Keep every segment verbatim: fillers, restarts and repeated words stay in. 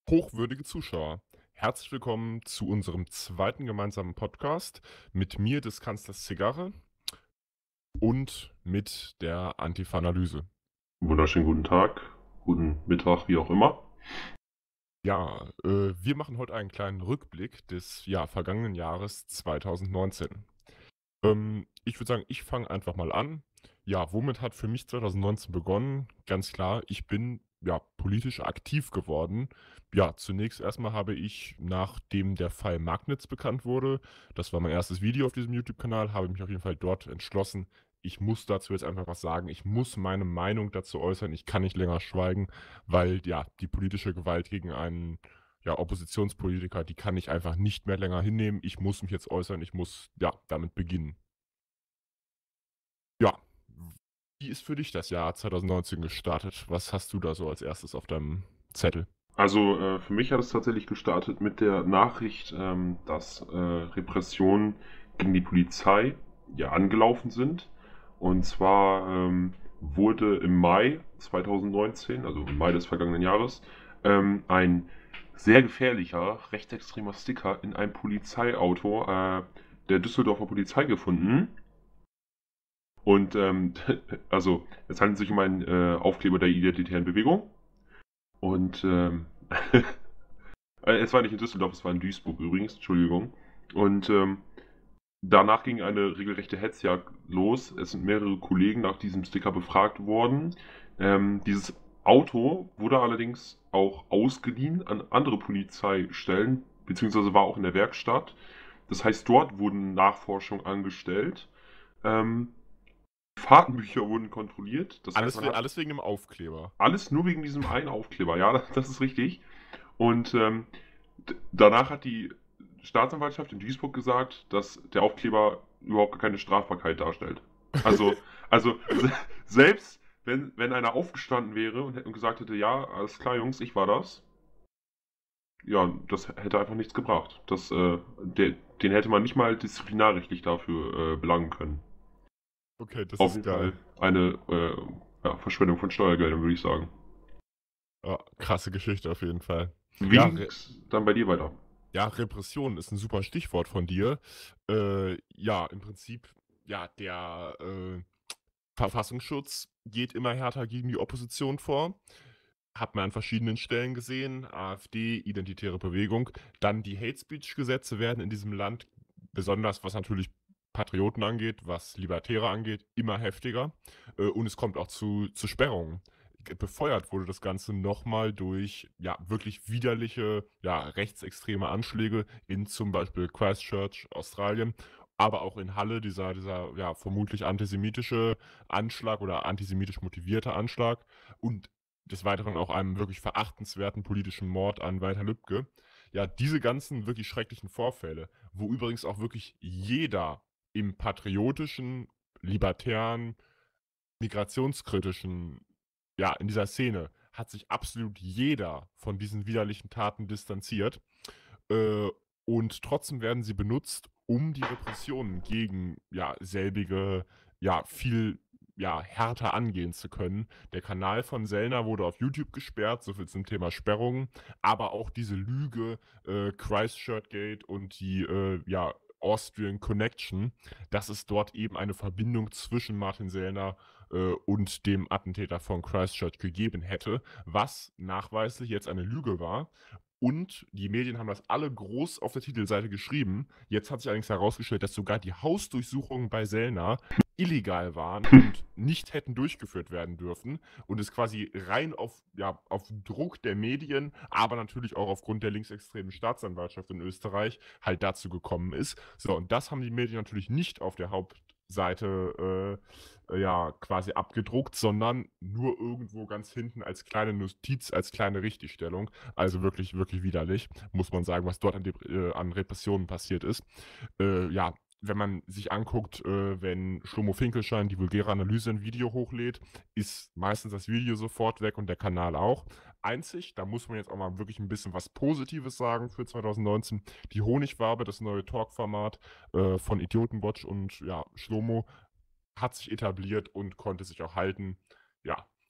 Hochwürdige Zuschauer, herzlich willkommen zu unserem zweiten gemeinsamen Podcast mit mir, des Kanzlers Zigarre, und mit der Antifa-Analyse. Wunderschönen guten Tag, guten Mittag, wie auch immer. Ja, äh, wir machen heute einen kleinen Rückblick des ja, vergangenen Jahres zweitausendneunzehn. Ähm, ich würde sagen, ich fange einfach mal an. Ja, womit hat für mich zweitausendneunzehn begonnen? Ganz klar, ich bin ja politisch aktiv geworden. Ja, zunächst erstmal habe ich, nachdem der Fall Magnitz bekannt wurde, das war mein erstes Video auf diesem YouTube-Kanal, habe ich mich auf jeden Fall dort entschlossen, ich muss dazu jetzt einfach was sagen. Ich muss meine Meinung dazu äußern. Ich kann nicht länger schweigen, weil ja, die politische Gewalt gegen einen ja, Oppositionspolitiker, die kann ich einfach nicht mehr länger hinnehmen. Ich muss mich jetzt äußern. Ich muss ja damit beginnen. Ja, wie ist für dich das Jahr zweitausendneunzehn gestartet? Was hast du da so als erstes auf deinem Zettel? Also äh, für mich hat es tatsächlich gestartet mit der Nachricht, ähm, dass äh, Repressionen gegen die Polizei ja angelaufen sind. Und zwar ähm, wurde im Mai zweitausendneunzehn, also im Mai des vergangenen Jahres, ähm, ein sehr gefährlicher rechtsextremer Sticker in einem Polizeiauto äh, der Düsseldorfer Polizei gefunden. Und ähm, also es handelt sich um einen äh, Aufkleber der Identitären Bewegung. Und ähm, äh, es war nicht in Düsseldorf, es war in Duisburg übrigens, Entschuldigung. Und ähm, danach ging eine regelrechte Hetzjagd los. Es sind mehrere Kollegen nach diesem Sticker befragt worden. Ähm, dieses Auto wurde allerdings auch ausgeliehen an andere Polizeistellen, beziehungsweise war auch in der Werkstatt. Das heißt, dort wurden Nachforschungen angestellt. Ähm, Fahrtenbücher wurden kontrolliert. Das heißt, Alles, man we hat alles wegen dem Aufkleber. alles nur wegen diesem einen Aufkleber. Ja, das ist richtig. Und ähm, d- danach hat die Staatsanwaltschaft in Duisburg gesagt, dass der Aufkleber überhaupt gar keine Strafbarkeit darstellt. Also, also se- selbst wenn, wenn einer aufgestanden wäre und, hätte- und gesagt hätte, ja, alles klar, Jungs, ich war das, ja, das hätte einfach nichts gebracht. Das, äh, der, den hätte man nicht mal disziplinarrechtlich dafür äh, belangen können. Okay, das Auf ist jeden Fall geil. eine äh, ja, Verschwendung von Steuergeldern, würde ich sagen. Ja, krasse Geschichte auf jeden Fall. Wie Ja, Re ging's dann bei dir weiter? ja, Repression ist ein super Stichwort von dir. Äh, ja, im Prinzip, ja, der äh, Verfassungsschutz geht immer härter gegen die Opposition vor. Hat man an verschiedenen Stellen gesehen. AfD, Identitäre Bewegung. Dann die Hate Speech Gesetze werden in diesem Land, besonders was natürlich Patrioten angeht, was Libertäre angeht, immer heftiger. Äh, und es kommt auch zu, zu Sperrungen. Ge- Befeuert wurde das Ganze nochmal durch ja wirklich widerliche, ja, rechtsextreme Anschläge in zum Beispiel Christchurch, Australien, aber auch in Halle, dieser, dieser ja, vermutlich antisemitische Anschlag oder antisemitisch motivierter Anschlag. Und des Weiteren auch einem wirklich verachtenswerten politischen Mord an Walter Lübcke. Ja, diese ganzen wirklich schrecklichen Vorfälle, wo übrigens auch wirklich jeder im patriotischen, libertären, migrationskritischen, ja, in dieser Szene hat sich absolut jeder von diesen widerlichen Taten distanziert. Äh, und trotzdem werden sie benutzt, um die Repressionen gegen ja, selbige ja, viel ja, härter angehen zu können. Der Kanal von Sellner wurde auf YouTube gesperrt, soviel zum Thema Sperrungen, aber auch diese Lüge, äh, Christchurch Gate und die äh, ja, Austrian Connection, dass es dort eben eine Verbindung zwischen Martin Sellner äh, und dem Attentäter von Christchurch gegeben hätte, was nachweislich jetzt eine Lüge war. Und die Medien haben das alle groß auf der Titelseite geschrieben. Jetzt hat sich allerdings herausgestellt, dass sogar die Hausdurchsuchungen bei Sellner illegal waren und nicht hätten durchgeführt werden dürfen und es quasi rein auf, ja, auf Druck der Medien, aber natürlich auch aufgrund der linksextremen Staatsanwaltschaft in Österreich halt dazu gekommen ist. So, und das haben die Medien natürlich nicht auf der Hauptseite äh, ja, quasi abgedruckt, sondern nur irgendwo ganz hinten als kleine Notiz, als kleine Richtigstellung. Also wirklich, wirklich widerlich, muss man sagen, was dort an, Dep- äh, an Repressionen passiert ist. Äh, ja, wenn man sich anguckt, äh, wenn Schlomo Finkelstein die vulgäre Analyse ein Video hochlädt, ist meistens das Video sofort weg und der Kanal auch. Einzig, da muss man jetzt auch mal wirklich ein bisschen was Positives sagen für zweitausendneunzehn. Die Honigwabe, das neue Talk-Format äh, von Idiotenwatch und ja, Schlomo, hat sich etabliert und konnte sich auch halten. Ja,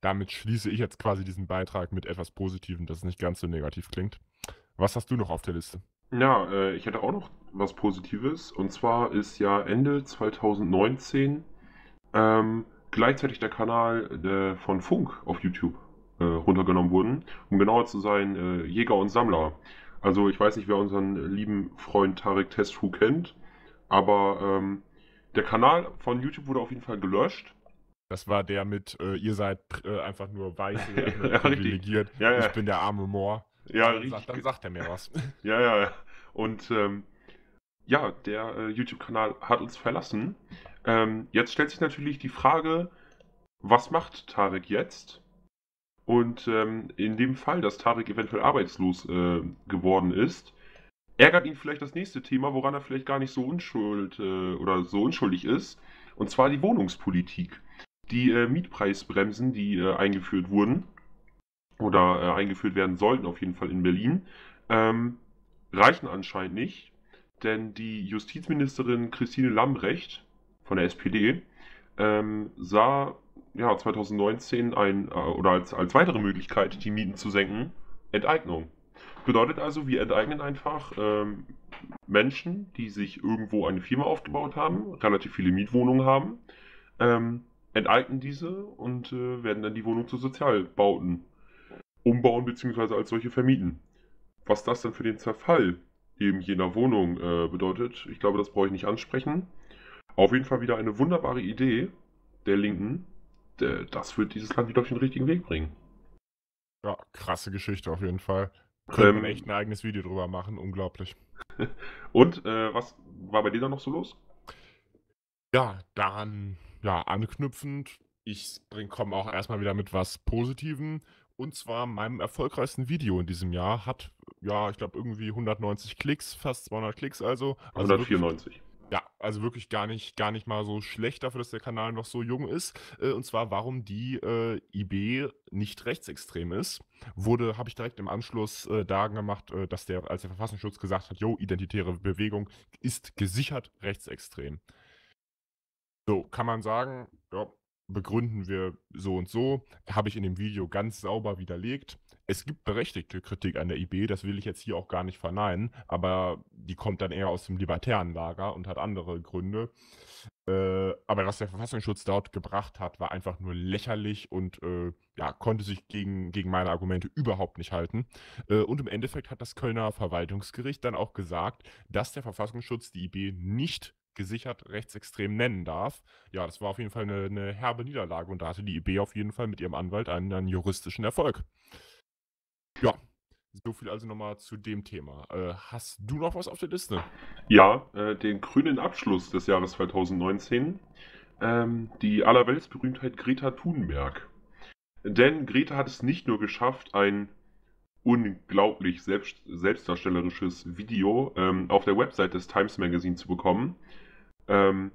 damit schließe ich jetzt quasi diesen Beitrag mit etwas Positivem, dass es nicht ganz so negativ klingt. Was hast du noch auf der Liste? Ja, äh, ich hätte auch noch was Positives. Und zwar ist ja Ende zwanzig neunzehn ähm, gleichzeitig der Kanal äh, von Funk auf YouTube äh, runtergenommen worden. Um genauer zu sein, äh, Jäger und Sammler. Also ich weiß nicht, wer unseren lieben Freund Tarek Tesfu kennt, aber ähm, der Kanal von YouTube wurde auf jeden Fall gelöscht. Das war der mit, äh, ihr seid äh, einfach nur weiß, ihr seid einfach nur Ja, richtig. privilegiert. Ja, ja. Ich bin der arme Moor. Ja, dann, richtig. sagt, dann sagt er mir was. Ja, ja, ja. Und ähm, ja, der äh, YouTube-Kanal hat uns verlassen. Ähm, jetzt stellt sich natürlich die Frage, was macht Tarek jetzt? Und ähm, in dem Fall, dass Tarek eventuell arbeitslos äh, geworden ist, ärgert ihn vielleicht das nächste Thema, woran er vielleicht gar nicht so unschuld äh, oder so unschuldig ist, und zwar die Wohnungspolitik. Die äh, Mietpreisbremsen, die äh, eingeführt wurden oder äh, eingeführt werden sollten, auf jeden Fall in Berlin, ähm, reichen anscheinend nicht, denn die Justizministerin Christine Lambrecht von der S P D ähm, sah ja, zwanzig neunzehn ein, äh, oder als, als weitere Möglichkeit, die Mieten zu senken, Enteignung. Bedeutet also, wir enteignen einfach ähm, Menschen, die sich irgendwo eine Firma aufgebaut haben, relativ viele Mietwohnungen haben, ähm, enteignen diese und äh, werden dann die Wohnung zu Sozialbauten umbauen bzw. als solche vermieten. Was das dann für den Zerfall eben jener Wohnung äh, bedeutet, ich glaube, das brauche ich nicht ansprechen. Auf jeden Fall wieder eine wunderbare Idee der Linken. D- Das wird dieses Land wieder auf den richtigen Weg bringen. Ja, krasse Geschichte auf jeden Fall. Könnte man Ähm, echt ein eigenes Video drüber machen, unglaublich. Und äh, was war bei dir da noch so los? Ja, daran, ja, anknüpfend, ich bring, komme auch erstmal wieder mit was Positivem. Und zwar meinem erfolgreichsten Video in diesem Jahr hat, ja, ich glaube irgendwie hundertneunzig Klicks, fast zweihundert Klicks also. Also wirklich, hundertvierundneunzig. ja, also wirklich gar nicht, gar nicht mal so schlecht dafür, dass der Kanal noch so jung ist. Äh, und zwar, warum die äh, I B nicht rechtsextrem ist. Wurde, habe ich direkt im Anschluss äh, da gemacht, äh, dass der, als der Verfassungsschutz gesagt hat, jo, identitäre Bewegung ist gesichert rechtsextrem. So, kann man sagen, ja, begründen wir so und so, habe ich in dem Video ganz sauber widerlegt. Es gibt berechtigte Kritik an der I B, das will ich jetzt hier auch gar nicht verneinen, aber die kommt dann eher aus dem libertären Lager und hat andere Gründe. Äh, aber was der Verfassungsschutz dort gebracht hat, war einfach nur lächerlich und äh, ja, konnte sich gegen, gegen meine Argumente überhaupt nicht halten. Äh, und im Endeffekt hat das Kölner Verwaltungsgericht dann auch gesagt, dass der Verfassungsschutz die I B nicht gesichert rechtsextrem nennen darf. Ja, das war auf jeden Fall eine, eine herbe Niederlage und da hatte die I B auf jeden Fall mit ihrem Anwalt einen, einen juristischen Erfolg. Ja, so viel also nochmal zu dem Thema. Äh, hast du noch was auf der Liste? Ja, äh, den grünen Abschluss des Jahres zwanzig neunzehn. Ähm, die Allerweltsberühmtheit Greta Thunberg. Denn Greta hat es nicht nur geschafft, ein unglaublich selbst, selbstdarstellerisches Video ähm, auf der Website des Times Magazine zu bekommen, ähm,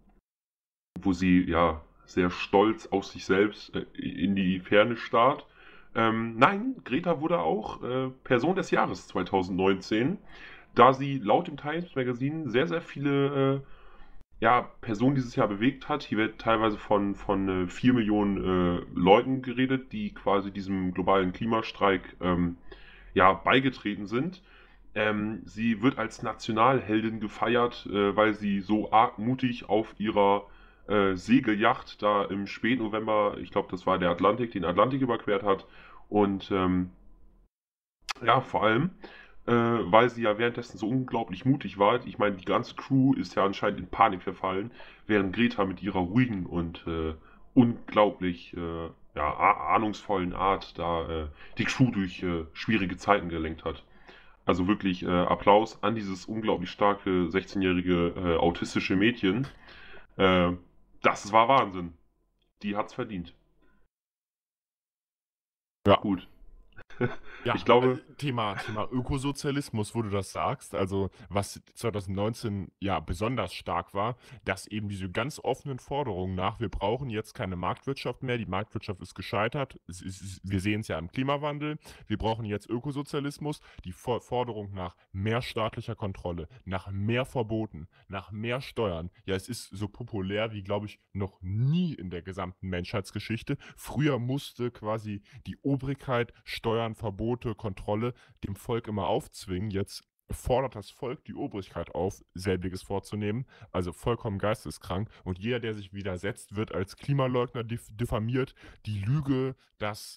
wo sie ja sehr stolz auf sich selbst äh, in die Ferne starrt. Ähm, nein, Greta wurde auch äh, Person des Jahres zwanzig neunzehn, da sie laut dem Times Magazine sehr, sehr viele äh, ja, Personen dieses Jahr bewegt hat. Hier wird teilweise von, von äh, vier Millionen äh, Leuten geredet, die quasi diesem globalen Klimastreik ähm, ja, beigetreten sind. Ähm, sie wird als Nationalheldin gefeiert, äh, weil sie so arg mutig auf ihrer äh, Segelyacht da im Spätnovember, ich glaube, das war der Atlantik, den Atlantik überquert hat. Und ähm, ja, vor allem, äh, weil sie ja währenddessen so unglaublich mutig war. Ich meine, die ganze Crew ist ja anscheinend in Panik verfallen, während Greta mit ihrer ruhigen und äh, unglaublich äh, ja, ahnungsvollen Art da äh, die Crew durch äh, schwierige Zeiten gelenkt hat. Also wirklich äh, Applaus an dieses unglaublich starke sechzehnjährige äh, autistische Mädchen. Äh, das war Wahnsinn. Die hat's verdient. Ja. Gut. Ich Ja, äh, glaube, Thema, Thema Ökosozialismus, wo du das sagst, also was zwanzig neunzehn ja besonders stark war, dass eben diese ganz offenen Forderungen nach, wir brauchen jetzt keine Marktwirtschaft mehr, die Marktwirtschaft ist gescheitert, es ist, wir sehen es ja im Klimawandel, wir brauchen jetzt Ökosozialismus, die For Forderung nach mehr staatlicher Kontrolle, nach mehr Verboten, nach mehr Steuern, ja, es ist so populär wie, glaube ich, noch nie in der gesamten Menschheitsgeschichte. Früher musste quasi die Obrigkeit Steuern, Verbote, Kontrolle dem Volk immer aufzwingen. Jetzt fordert das Volk die Obrigkeit auf, selbiges vorzunehmen. Also vollkommen geisteskrank. Und jeder, der sich widersetzt, wird als Klimaleugner diff diffamiert. Die Lüge, dass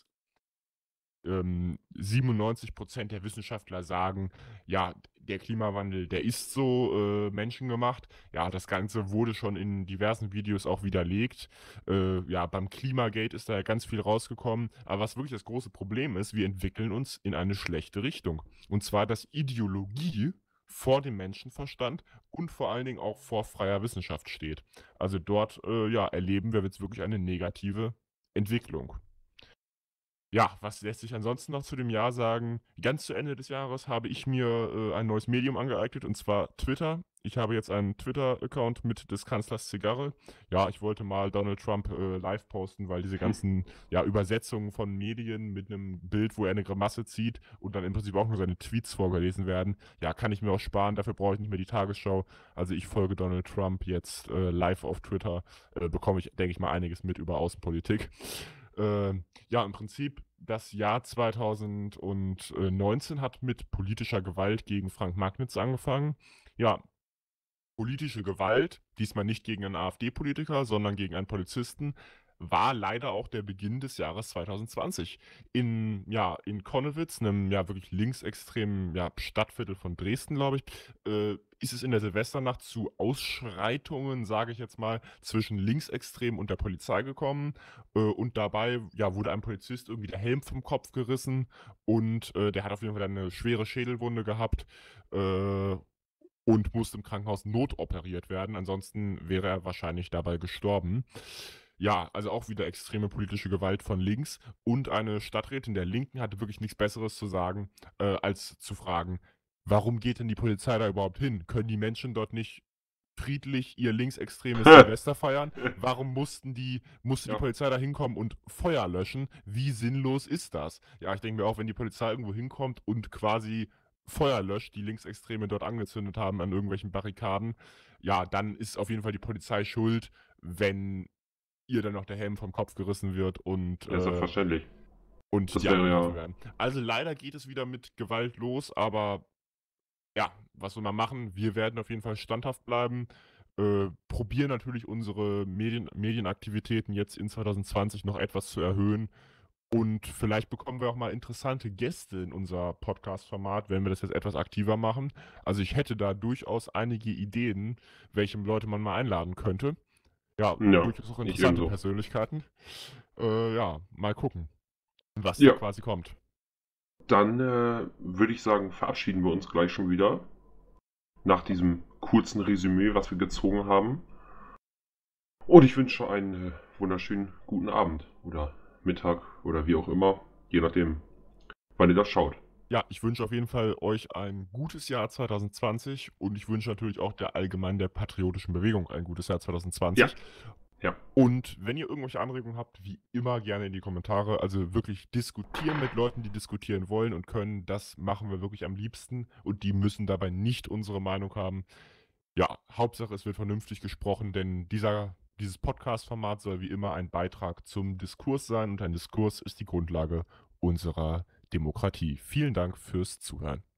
ähm, siebenundneunzig Prozent der Wissenschaftler sagen, ja, der Klimawandel, der ist so äh, menschengemacht. Ja, das Ganze wurde schon in diversen Videos auch widerlegt. Äh, ja, beim Klimagate ist da ja ganz viel rausgekommen. Aber was wirklich das große Problem ist, wir entwickeln uns in eine schlechte Richtung. Und zwar, dass Ideologie vor dem Menschenverstand und vor allen Dingen auch vor freier Wissenschaft steht. Also dort äh, ja, erleben wir jetzt wirklich eine negative Entwicklung. Ja, was lässt sich ansonsten noch zu dem Jahr sagen? Ganz zu Ende des Jahres habe ich mir äh, ein neues Medium angeeignet, und zwar Twitter. Ich habe jetzt einen Twitter-Account mit des Kanzlers Zigarre. Ja, ich wollte mal Donald Trump äh, live posten, weil diese ganzen ja, Übersetzungen von Medien mit einem Bild, wo er eine Grimasse zieht und dann im Prinzip auch nur seine Tweets vorgelesen werden, ja, kann ich mir auch sparen. Dafür brauche ich nicht mehr die Tagesschau. Also ich folge Donald Trump jetzt äh, live auf Twitter. Äh, bekomme ich, denke ich mal, einiges mit über Außenpolitik. Äh, ja, im Prinzip das Jahr zwanzig neunzehn hat mit politischer Gewalt gegen Frank Magnitz angefangen. Ja, politische Gewalt, diesmal nicht gegen einen AfD-Politiker, sondern gegen einen Polizisten, war leider auch der Beginn des Jahres zwanzig zwanzig. In, ja, in Konnewitz, einem ja wirklich linksextremen ja, Stadtviertel von Dresden, glaube ich, äh, ist es in der Silvesternacht zu Ausschreitungen, sage ich jetzt mal, zwischen Linksextremen und der Polizei gekommen. Äh, und dabei ja, wurde einem Polizist irgendwie der Helm vom Kopf gerissen und äh, der hat auf jeden Fall eine schwere Schädelwunde gehabt. Äh, und musste im Krankenhaus notoperiert werden. Ansonsten wäre er wahrscheinlich dabei gestorben. Ja, also auch wieder extreme politische Gewalt von links. Und eine Stadträtin der Linken hatte wirklich nichts Besseres zu sagen, äh, als zu fragen, warum geht denn die Polizei da überhaupt hin? Können die Menschen dort nicht friedlich ihr linksextremes Silvester feiern? Warum mussten die, musste die ja. Polizei da hinkommen und Feuer löschen? Wie sinnlos ist das? Ja, ich denke mir auch, wenn die Polizei irgendwo hinkommt und quasi Feuer löscht, die Linksextreme dort angezündet haben an irgendwelchen Barrikaden, ja, dann ist auf jeden Fall die Polizei schuld, wenn ihr dann noch der Helm vom Kopf gerissen wird und, Ja, äh, selbstverständlich. und Das die wäre angegriffen ja. werden. Also leider geht es wieder mit Gewalt los, aber ja, was will man machen? Wir werden auf jeden Fall standhaft bleiben. Äh, probieren natürlich unsere Medien, Medienaktivitäten jetzt in zwanzig zwanzig noch etwas zu erhöhen. Und vielleicht bekommen wir auch mal interessante Gäste in unser Podcast-Format, wenn wir das jetzt etwas aktiver machen. Also ich hätte da durchaus einige Ideen, welche Leute man mal einladen könnte. Ja, Ja, durchaus auch ich interessante ebenso. Persönlichkeiten. Äh, ja, mal gucken, was da Ja, quasi kommt. dann äh, würde ich sagen, verabschieden wir uns gleich schon wieder. Nach diesem kurzen Resümee, was wir gezogen haben. Und ich wünsche einen äh, wunderschönen guten Abend oder Mittag oder wie auch immer, je nachdem, wann ihr das schaut. Ja, ich wünsche auf jeden Fall euch ein gutes Jahr zwanzig zwanzig und ich wünsche natürlich auch der allgemein der patriotischen Bewegung ein gutes Jahr zwanzig zwanzig. Ja. Ja. Und wenn ihr irgendwelche Anregungen habt, wie immer gerne in die Kommentare. Also wirklich diskutieren mit Leuten, die diskutieren wollen und können. Das machen wir wirklich am liebsten. Und die müssen dabei nicht unsere Meinung haben. Ja, Hauptsache es wird vernünftig gesprochen, denn dieser, dieses Podcast-Format soll wie immer ein Beitrag zum Diskurs sein. Und ein Diskurs ist die Grundlage unserer Demokratie. Vielen Dank fürs Zuhören.